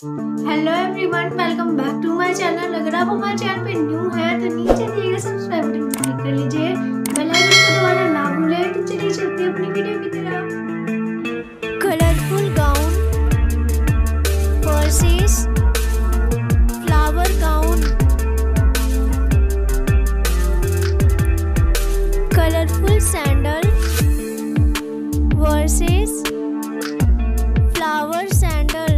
Hello everyone, welcome back to my channel. अगर आप हमारे चैनल पे न्यू हैं तो नीचे दिए गए सब्सक्राइब बटन पर क्लिक कर लीजिए, बेल आइकन को दबाना ना भूलें। तो चलिए चलते हैं अपनी वीडियो की तरफ। Colourful gown versus flower gown. Colourful sandal versus flower sandal.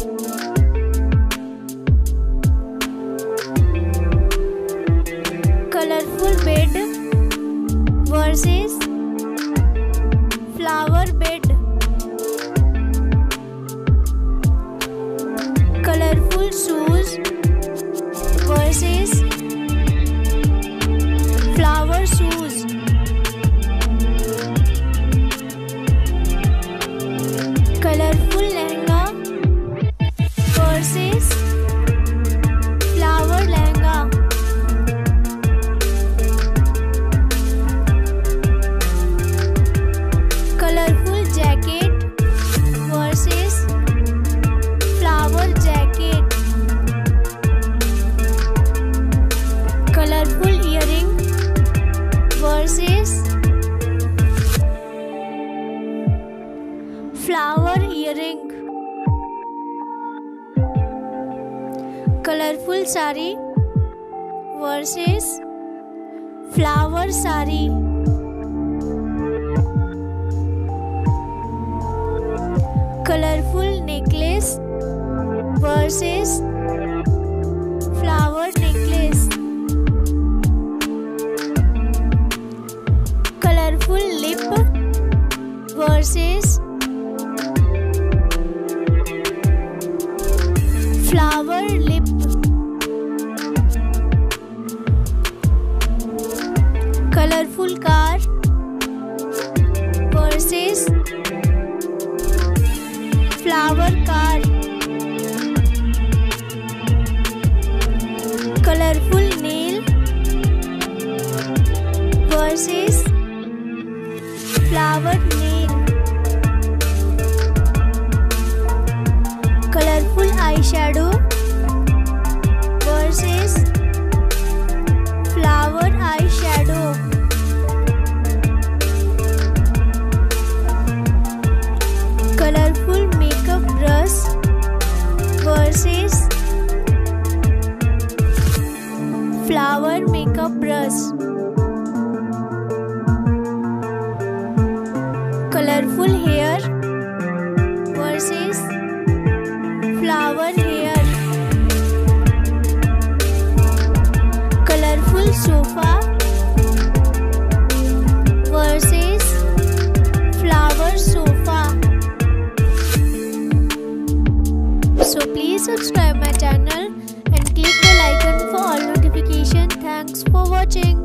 Colourful bed versus flower bed. Colourful shoes versus flower shoes. Colourful lehenga versus flower lehenga. Colourful jacket versus flower jacket. Colourful earring versus flower earring. Colourful sari versus flower sari. Colourful necklace versus flower necklace. Colourful lip versus flower lip. Colourful car versus flower car. Colourful nail versus flower nail. Colourful eye shadow versus flower eye shadow. Colourful makeup brush versus flower makeup brush. Colourful hair versus flower hair. Colourful sofa versus flower sofa. So please subscribe my channel and click the icon for all notification. Thanks for watching.